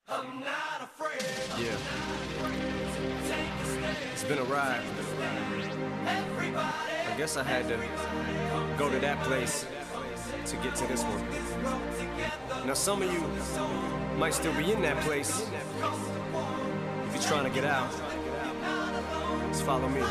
I'm not afraid. Yeah. Take a stand. It's been a ride. Everybody. I guess I had to go to that place to get to this one. Now some of you might still be in that place. If you're trying to get out, just follow me.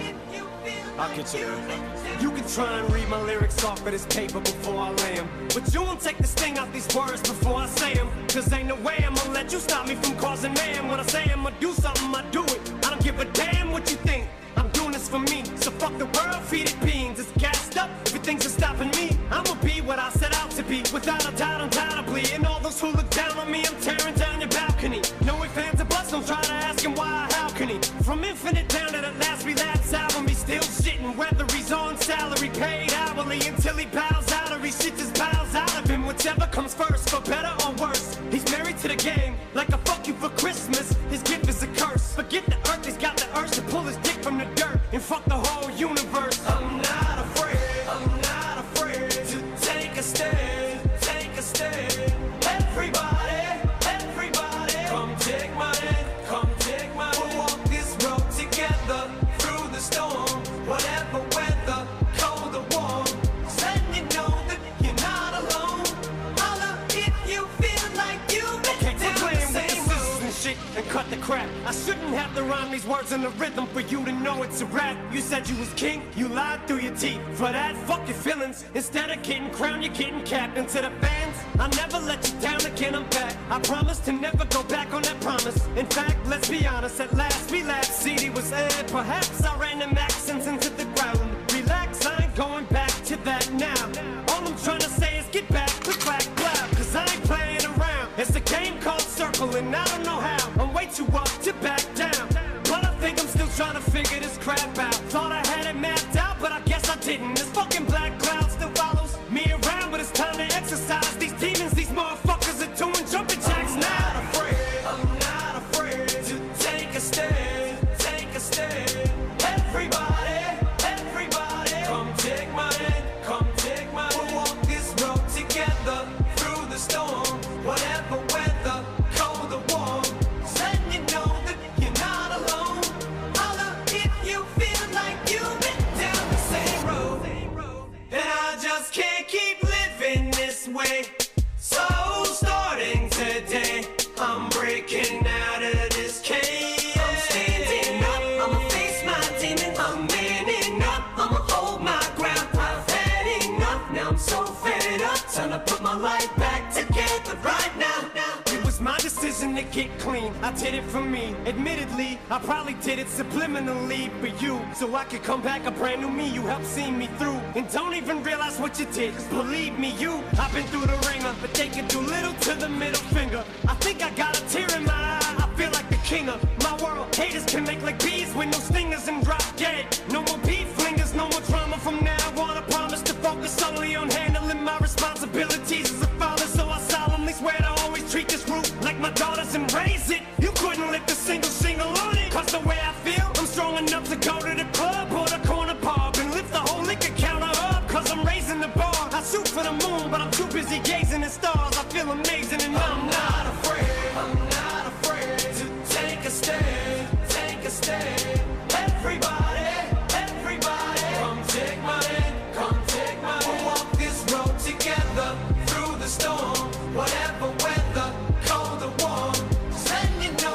I'll get you there. You can try and read my lyrics off of this paper before I lay 'em, but you won't take the sting out these words before I say 'em. Cause ain't no way I'ma let you stop me from causing mayhem. When I say I'ma do something, I do it. I don't give a damn what you think. I'm doing this for me, so fuck the world, feed it beans. It's gassed up, everything's just stopping me. I'ma be what I set out to be, without a doubt, undoubtedly. And all those who look down on me, I'm tearing down your balcony. No ifs, ands, or buts, don't try to ask him why or how can he. From Infinite down to the last relapse album, he's still shitting. Whether he's on salary, paid hourly, until he bows out or he shits his bowels out of him. Whichever comes first, for better or worse. He's married to the game, like a fuck you for Christmas. His gift is a curse. Forget the earth, he's got the urge to pull his dick from the dirt and fuck the whole universe. I'm not afraid. I'm not afraid to take a stand. Take a stand. Everybody, everybody, come take my hand. Come take my hand. We'll walk this road together through the storm. Whatever weather, cold or warm. Just letting you know that you're not alone. Holla if you feel like you've been down the same road. And shit and cut the crap. I shouldn't have to rhyme these words in the rhythm for you to know it's a rap. You said you was king, you lied through your teeth. For that, fuck your feelings. Instead of getting crowned, you're getting capped. And to the fans, I never let you down again, I'm back. I promise to never go back on that promise. In fact, let's be honest, at last we laughed. CD was aired, perhaps I ran them accents into the ground. Relax, I ain't going back to that now. All I'm trying to say is get back, click back, blah. Cause I ain't playing around. It's a game called Circle and I don't know how. I'm way too up to back down, but I think I'm still trying to figure this crap out. Thought I had it mapped out, but I guess I didn't. This fucking black cloud still follows me around, but it's time to exercise these demons. These motherfuckers are doing jumping jacks now. I'm not afraid to take a stand. Take a stand. Everybody, everybody, come take my hand. Come take my hand. We'll walk this road together through the storm. Whatever weather, cold or warm. Just letting you know that you're not alone. Holla if you feel like you've been down the same road. And I just can't keep living this way. So starting today, I'm breaking out of this cage. I'm standing up, I'ma face my demon. I'm manning up, I'ma hold my ground. I've had enough, now I'm so fed up. Time to put my life back together right now. It was my decision to get clean, I did it for me. Admittedly, I probably did it subliminally for you, so I could come back a brand new me. You helped see me through, and don't even realize what you did. Cause believe me, I've been through the ringer, but they can do little to the middle finger. I think I got a tear in my eye, I feel like the king of my world. Haters can make like bees with no stingers and drop dead. No more beef flingers, no more drama from now on. I promise to focus solely on handling my responsibilities as a father. So I solemnly swear to always treat this root like my daughters and raise it. You couldn't lift a single shingle on it. Cause the way I feel, I'm strong enough to go to the club or the corner pub and lift the whole liquor counter up. Cause I'm raising the bar. I shoot for the moon, but I'm too busy gazing at stars. I feel amazing and I'm not afraid. I'm not afraid to take a stand. Take a stand. Everybody, everybody, come take my hand. Come take my hand. We'll walk this road together through the storm. Whatever weather, cold or warm. Just letting you know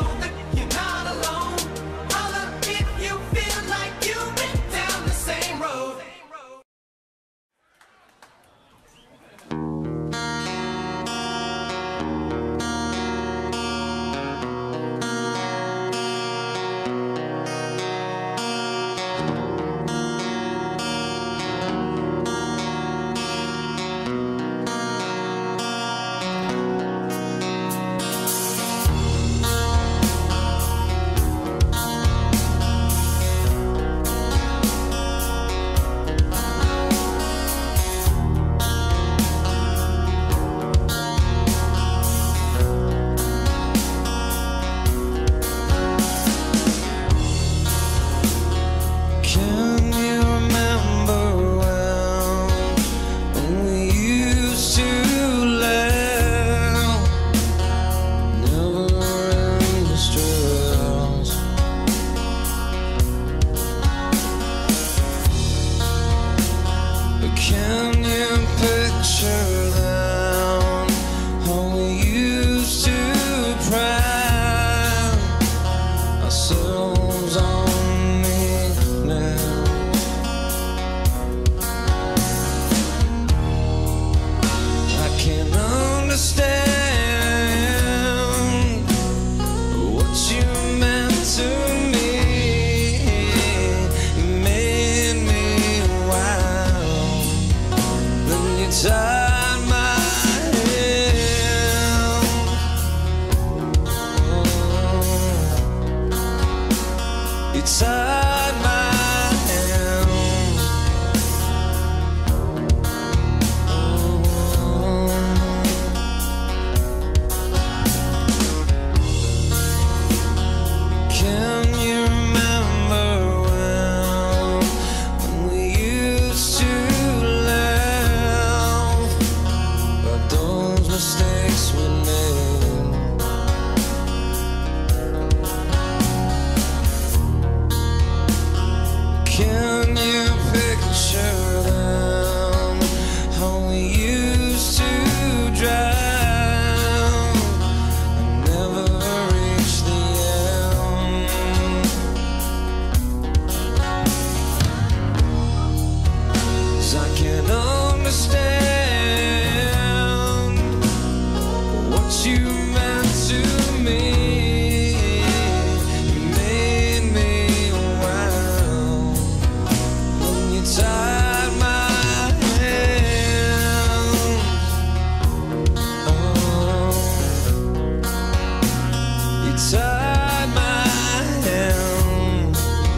tied my hand.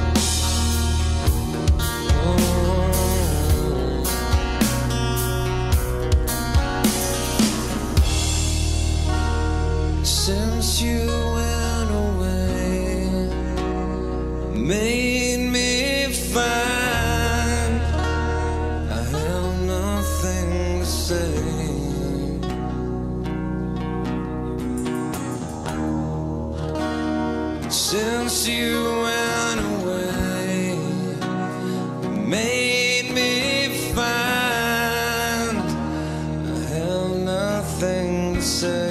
Since you went away, made me find I have nothing to say. Since you went away, made me find I have nothing to say.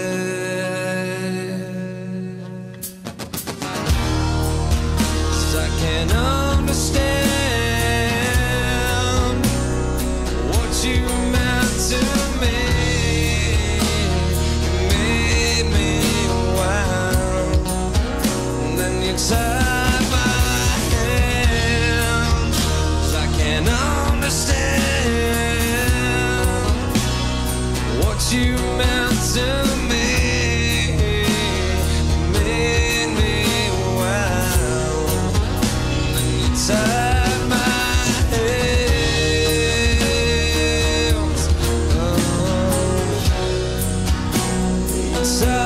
'Cause I can't understand what you meant to me. You made me wild, and then you tied my hands. 'Cause I can't understand what you meant to me. You made me wild, and then you tied my hands. Oh, you tied